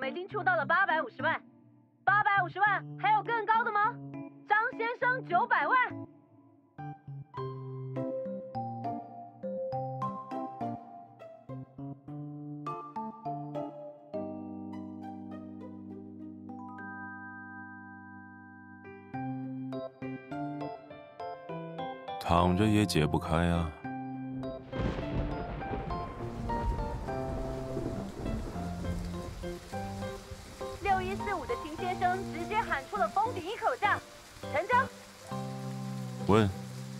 美金出到了850万，850万，还有更高的吗？张先生900万。 躺着也解不开啊。 6145的秦先生直接喊出了封顶一口价，成交。 问。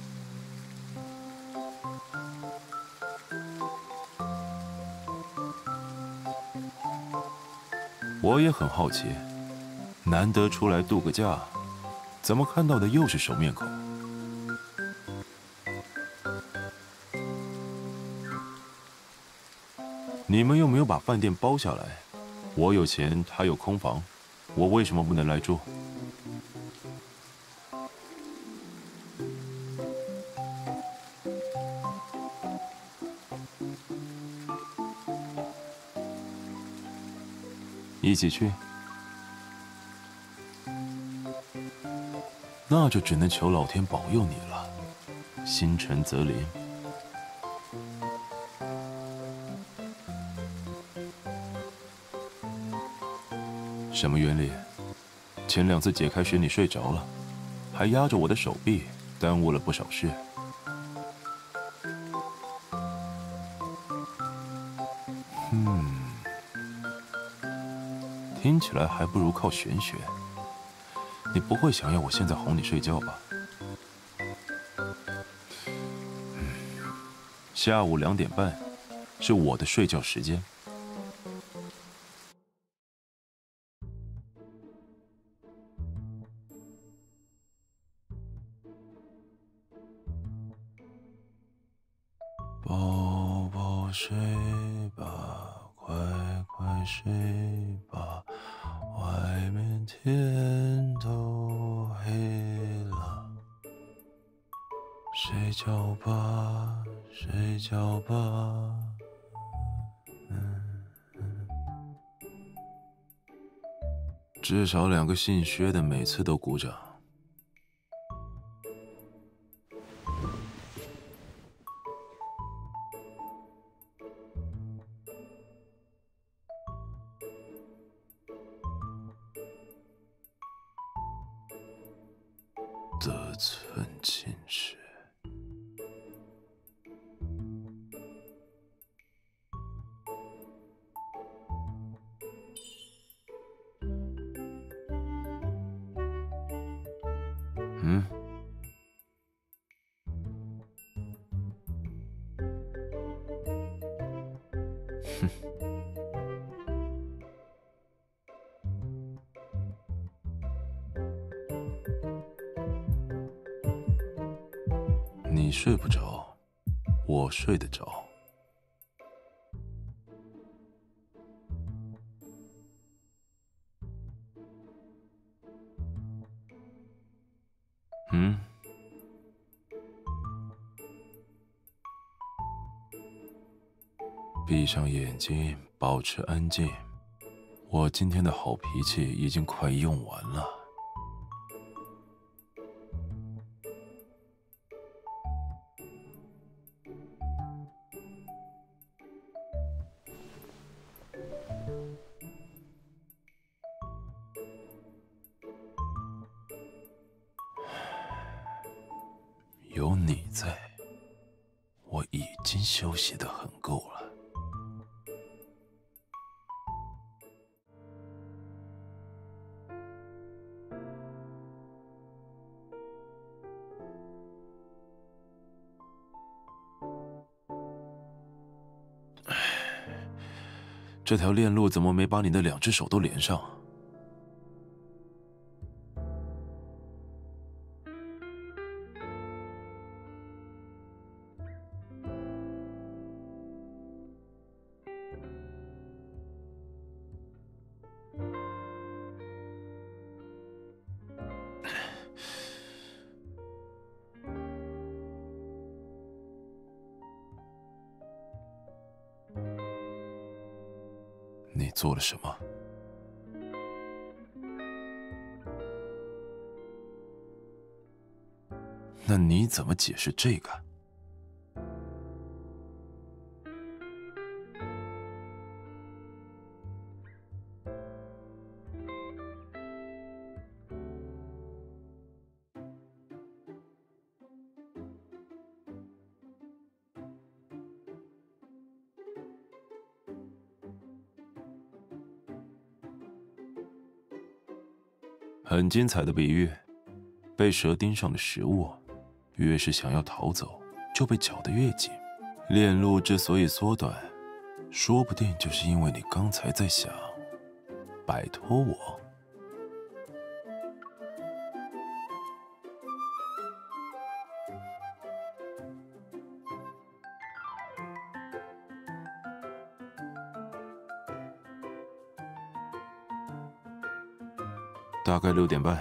我也很好奇，难得出来度个假，怎么看到的又是熟面孔？你们又没有把饭店包下来，我有钱，他有空房，我为什么不能来住？一起去？那就只能求老天保佑你了，心诚则灵。什么原理？前2次解开时你睡着了，还压着我的手臂，耽误了不少事。听起来还不如靠玄学。你不会想要我现在哄你睡觉吧？下午2点半，是我的睡觉时间。宝宝睡吧，快快睡吧，外面天都黑了。睡觉吧，睡觉吧。至少2个姓薛的每次都鼓掌。得寸进尺。你睡不着，我睡得着。闭上眼睛，保持安静。我今天的好脾气已经快用完了。有你在，我已经休息得很够了。这条链路怎么没把你的2只手都连上？你做了什么？ 那你怎么解释这个？很精彩的比喻。被蛇盯上的食物，越是想要逃走，就被绞得越紧。链路之所以缩短，说不定就是因为你刚才在想摆脱我。大概6点半。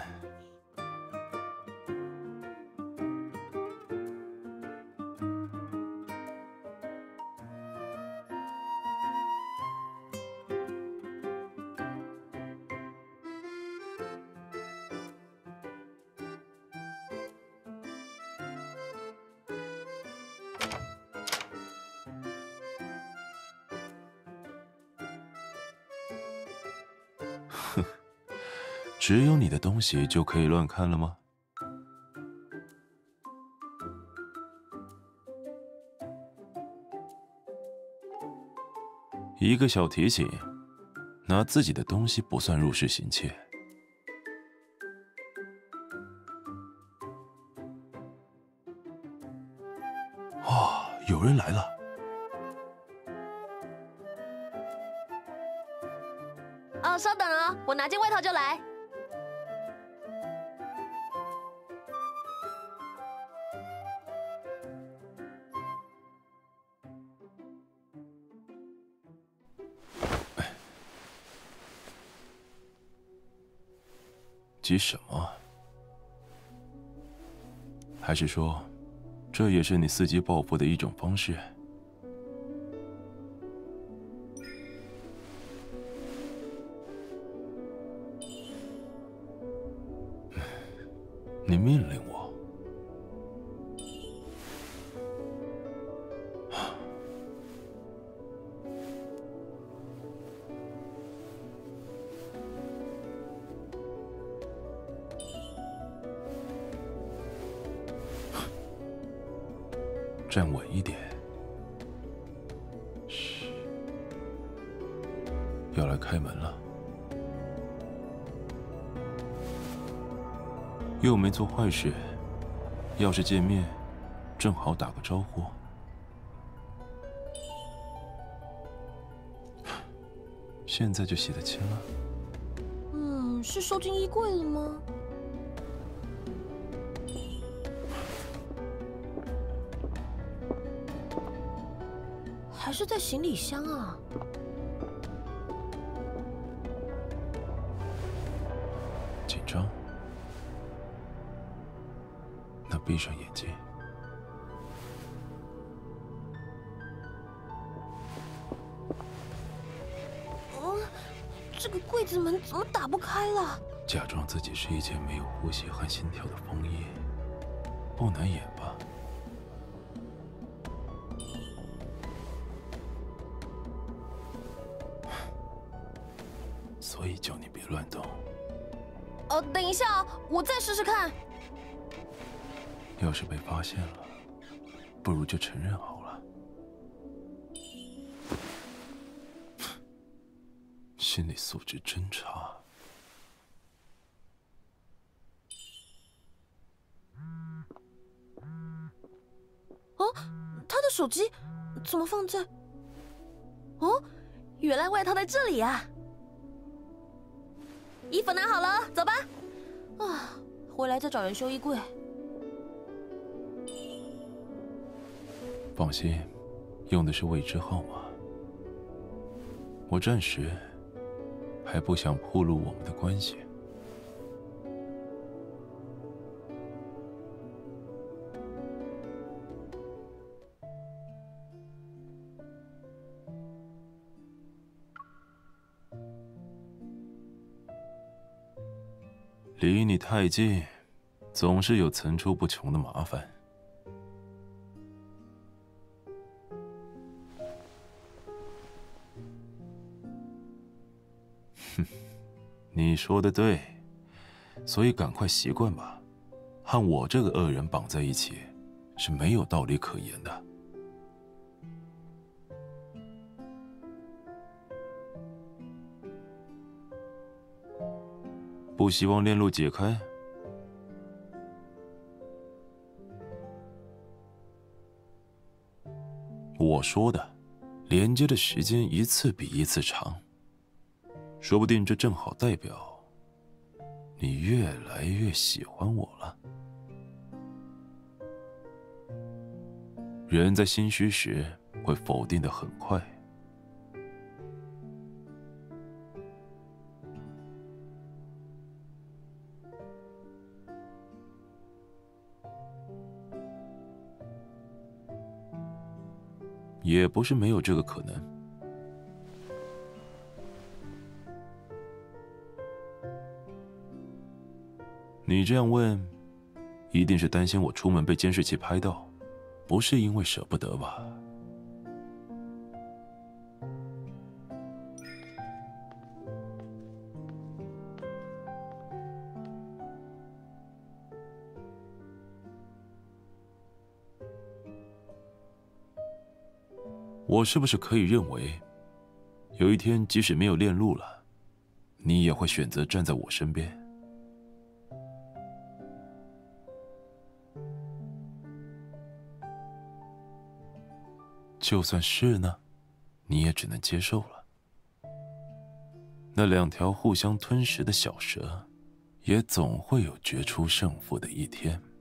只有你的东西就可以乱看了吗？一个小提醒，拿自己的东西不算入室行窃。哇，有人来了！ 哦，稍等啊，我拿件外套就来。 急什么？还是说，这也是你伺机报复的一种方式？你命令我。站稳一点。嘘，要来开门了。又没做坏事，要是见面，正好打个招呼。现在就洗得清了？ 是收进衣柜了吗？还是在行李箱啊？ 紧张？那闭上眼睛。 这个柜子门怎么打不开了？ 假装自己是一件没有呼吸和心跳的风衣，不难演吧？所以叫你别乱动。 哦，等一下啊，我再试试看。 要是被发现了，不如就承认好了。心理素质真差。 哦，他的手机怎么放在……哦，原来外套在这里啊！衣服拿好了，走吧。啊，回来再找人修衣柜。 放心，用的是未知号码。我暂时还不想暴露我们的关系。离你太近， 总是有层出不穷的麻烦。哼，你说的对，所以赶快习惯吧，和我这个恶人绑在一起，是没有道理可言的。不希望链路解开？我说的，连接的时间一次比一次长，说不定这正好代表你越来越喜欢我了。人在心虚时会否定得很快。也不是没有这个可能。你这样问，一定是担心我出门被监视器拍到，不是因为舍不得吧？我是不是可以认为，有一天即使没有链路了，你也会选择站在我身边？就算是呢，你也只能接受了。那两条互相吞食的小蛇，也总会有决出胜负的一天。